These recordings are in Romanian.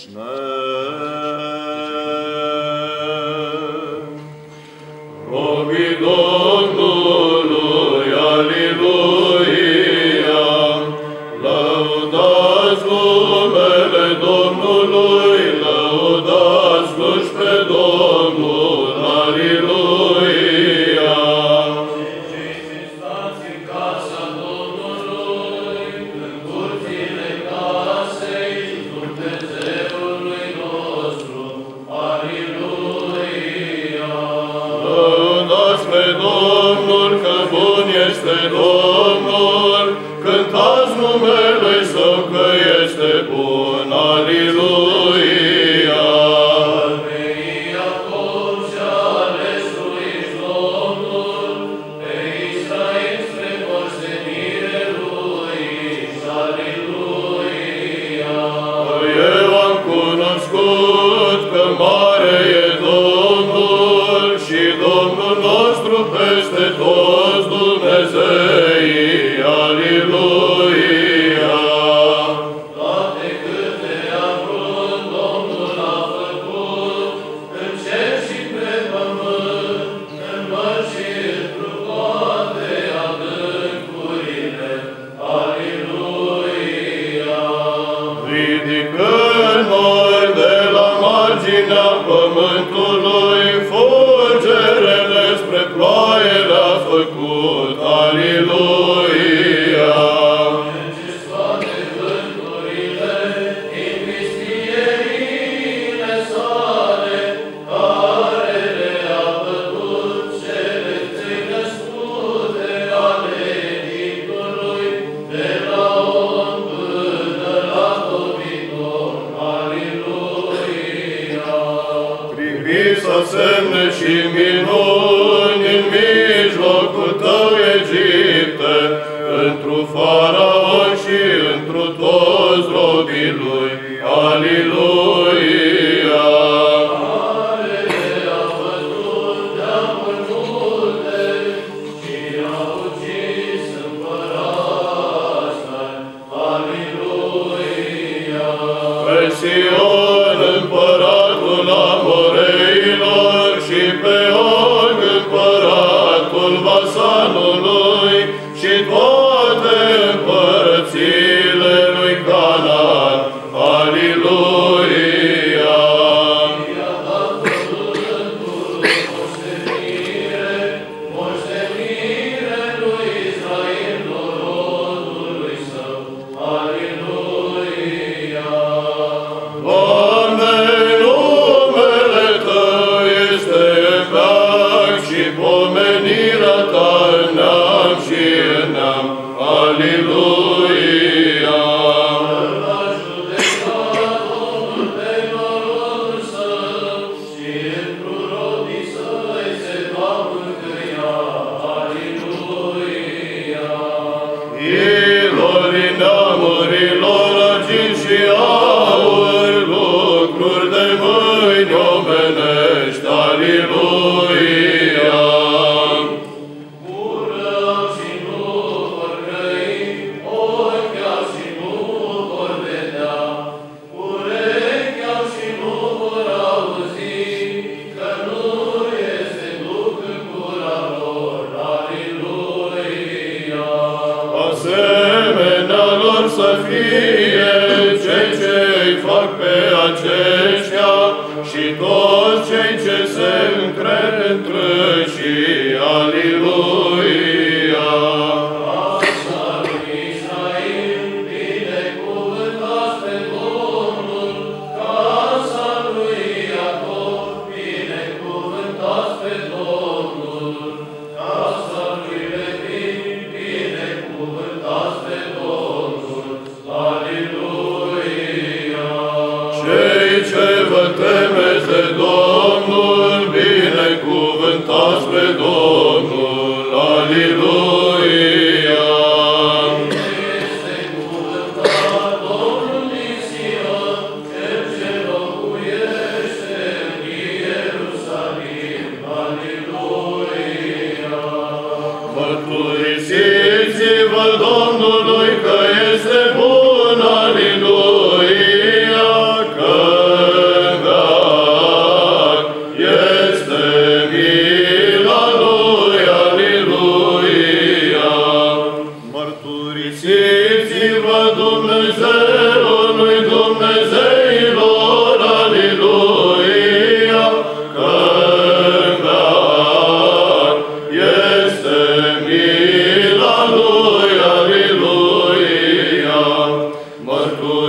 Robii Domnului, Aliluia, lăudați numele Domnului, lăudați sluși pe Domnul, Aliluia. Cei stați în casa Domnului, în curțile casei Dumnezeului nostru, Aliluia. Lăudați pe Domnul, că bun este Domnul, cântați numele Său, că este bun, Aliluia. Pe Iacov și-a ales lui Domnul, pe Israel spre moștenire lui, Aliluia. Eu am cunoscut că mare e Domnul și Domnul nostru peste toți Dumnezeii, Aliluia. Toate câte a vrut, Domnul a făcut, în cer și pe pământ, în mări și întru toate adâncurile, Aliluia. Ridică noi de la marginea pământului, fulgerele spre ploaie le-a făcut, Aliluia. Îngeți toate vânturile, invistierile sale, care le-a bătut cele trei născute ale Egiptului, de la om până la dobitor, Aliluia. Priviți să semne și minuni în mijlocul tău, Egipte, întru Faraon și întru toți robii lui, Aliluia. Care le-a bătut neamuri multe și a ucis împărați, Aliluia. Pe Sion, împăratul Amoreilor, și pe Og, împăratul Basanului, și toate împărățiile lui Canaan, Aliluia. I-a dat cuvântul moștenire lui Israel, norodului său, Aliluia. Doamne, numele Tău este în veac și pomenirea Ta în neam și în neam, Aliluia. L-a judecat Domnul pe norodul său și întru robii săi se va mângâia, Aliluia. Ilor neamurilor argint și aur, lucruri de mâini omenești, Aliluia. Gură au și nu vor grăi, ochi au și nu vor vedea, urechi au și nu vor auzi, că nu este Duh în gura lor, Aliluia. Asemenea lor să fie cei ce-i fac pe aceștia și toți cei ce se încred întrâșii, Aliluia. Casa lui Israel, binecuvântați pe Domnul, casa lui Iacov, binecuvântați pe Domnul, casa lui Levi, binecuvântați pe Domnul, Aliluia. Cei ce vă temeți de Domnul, binecuvântați pe Domnul, Aliluia. Este cuvântat Domnul din Sion, Cel ce locuiește în Ierusalim, Aliluia. Mărturisiți-vă Domnului că este bun, Aliluia, că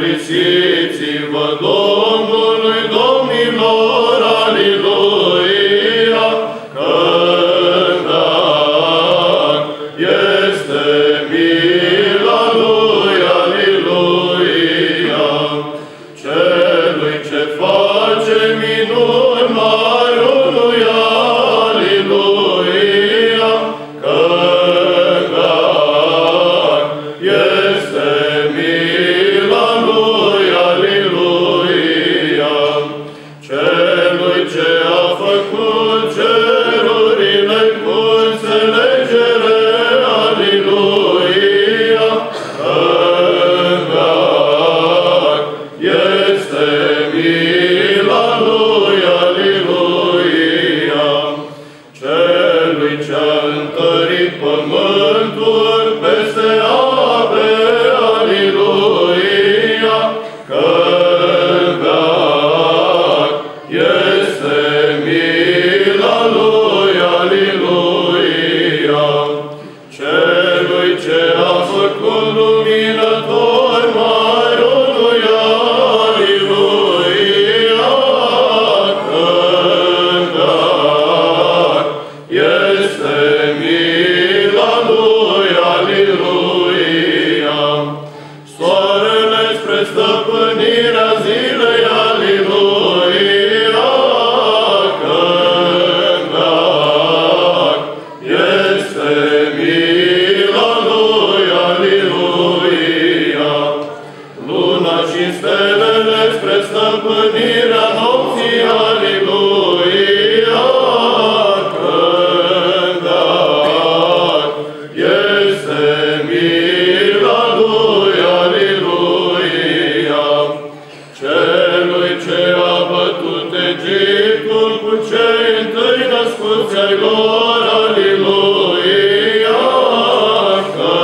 mărturisiți-vă Domnului domnilor, aliluia, că îndat este mila lui, aliluia. Celui ce face minuni mai unui, aliluia, că îndat este mila lui, aliluia. Celui ce a făcut cerurile cu înțelegere, aliluia, că îndat este mila lui, aliluia. Celui ce a întărit pământul peste ape, aliluia, că îndat este mila lui, aliluia. Celui ce a făcut luminător mai unui, aliluia, că îndat este mila lui, aliluia. Soarele spre stăpânirea zilei, aliluia, că îndat este mila lui, aliluia. Luna și stelele spre stăpânirea nopții, aliluia, că îndat este mila lui, aliluia. Celui ce a bătut Egiptul cu cei întâi născuți ai lor, aliluia, că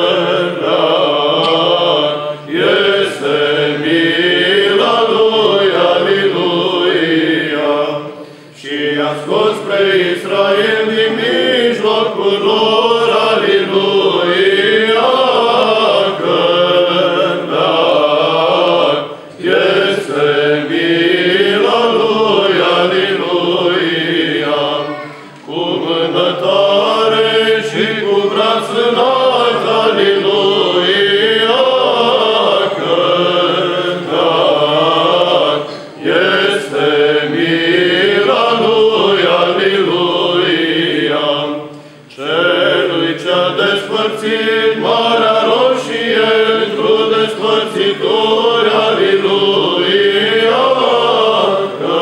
îndat este mila lui, aliluia. Și a scos spre Israel din mijlocul lor, aliluia, că îndat este mila lui, aliluia. Cu mână tare și cu braț înalt, aliluia, că îndat este mila lui, aliluia. Celui ce-a despărțit Marea Roșie într-o despărțituri, aliluia, că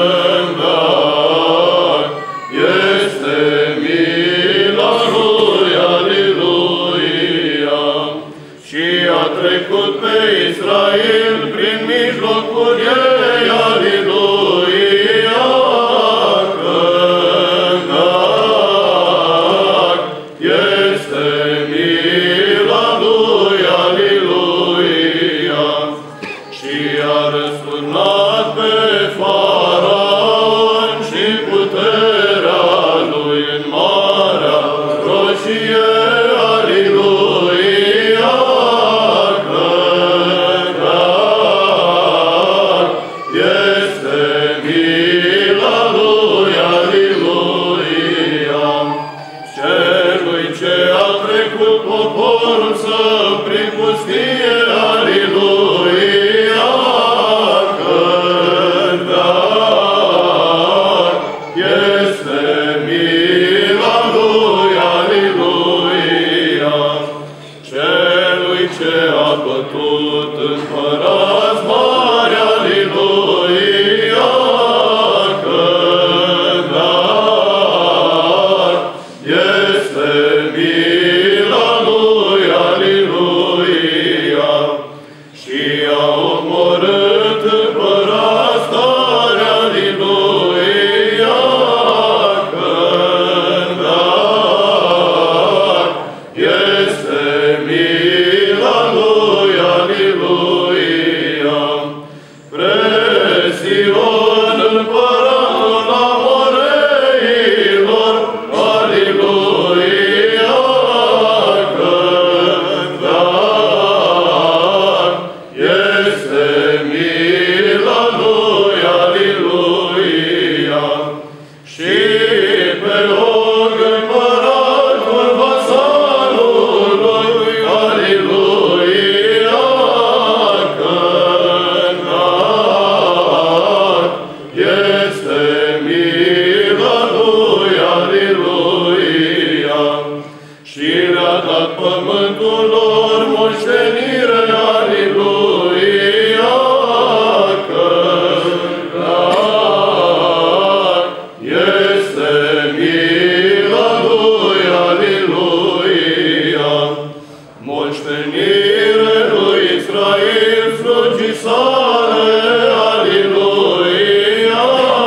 îndat este mila lui, aliluia. Și a trecut pe Israel prin mijlocul ei, aliluia, că îndat este mila lui, aliluia. Și a răsturnat pe Faraon și puterea lui în Marea Roșie, aliluia, că îndat este mila lui, aliluia. Celui ce a trecut poporul său prin pustie, aliluia, că îndat este mila lui, aliluia. Celui ce a bătut împărați mari, aliluia, că îndat este mila lui, aliluia. Și a omorât împărați tari, aliluia, că îndat este mila lui, aliluia. Presion împăratul amoreilor, aliluia, că îndat mila lui, aliluia, și pe loc împăratul vasalului, aliluia, cântat este mila lui, aliluia, și le-a dat pământul lor moștenire, aliluia, cântat este mila lui, aliluia, moștenire lui Israel, slugii sale, aliluia,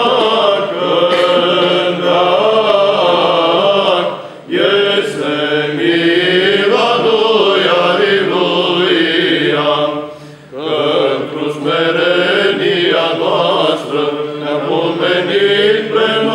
cântat este mila lui, aliluia, că într-o smerenia noastră ne-a pomenit pe